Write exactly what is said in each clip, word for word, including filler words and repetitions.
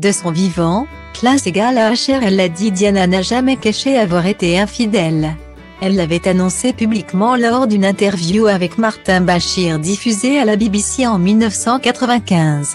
De son vivant, classe égale à H R, elle l'a dit, Diana n'a jamais caché avoir été infidèle. Elle l'avait annoncé publiquement lors d'une interview avec Martin Bashir diffusée à la B B C en mille neuf cent quatre-vingt-quinze.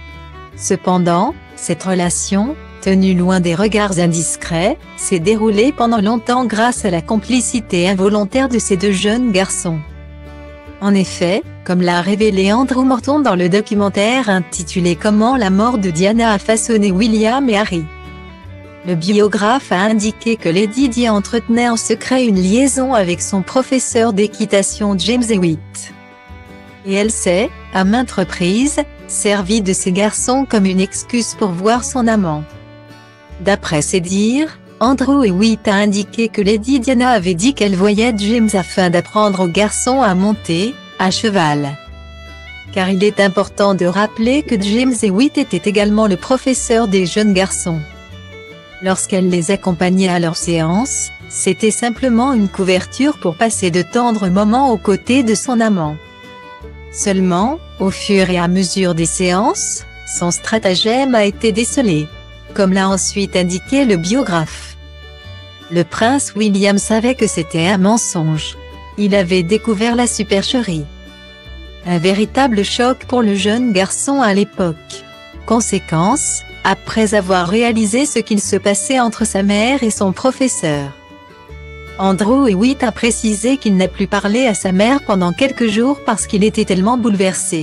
Cependant, cette relation, tenue loin des regards indiscrets, s'est déroulée pendant longtemps grâce à la complicité involontaire de ces deux jeunes garçons. En effet, comme l'a révélé Andrew Morton dans le documentaire intitulé Comment la mort de Diana a façonné William et Harry, le biographe a indiqué que Lady Di entretenait en secret une liaison avec son professeur d'équitation James Hewitt. Et elle s'est, à maintes reprises, servie de ces garçons comme une excuse pour voir son amant. D'après ses dires, Andrew Hewitt a indiqué que Lady Diana avait dit qu'elle voyait James afin d'apprendre aux garçons à monter, à cheval. Car il est important de rappeler que James Hewitt était également le professeur des jeunes garçons. Lorsqu'elle les accompagnait à leurs séances, c'était simplement une couverture pour passer de tendres moments aux côtés de son amant. Seulement, au fur et à mesure des séances, son stratagème a été décelé, comme l'a ensuite indiqué le biographe. Le prince William savait que c'était un mensonge. Il avait découvert la supercherie. Un véritable choc pour le jeune garçon à l'époque. Conséquence, après avoir réalisé ce qu'il se passait entre sa mère et son professeur, Andrew Hewitt a précisé qu'il n'a plus parlé à sa mère pendant quelques jours parce qu'il était tellement bouleversé.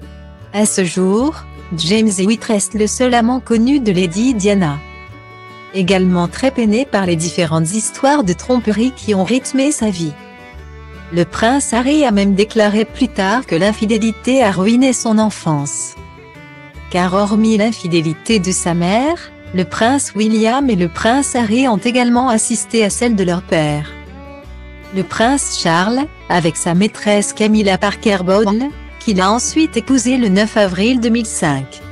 À ce jour, James Hewitt reste le seul amant connu de Lady Diana. Également très peiné par les différentes histoires de tromperie qui ont rythmé sa vie. Le prince Harry a même déclaré plus tard que l'infidélité a ruiné son enfance. Car hormis l'infidélité de sa mère, le prince William et le prince Harry ont également assisté à celle de leur père. Le prince Charles, avec sa maîtresse Camilla Parker Bowles, qu'il a ensuite épousée le neuf avril deux mille cinq.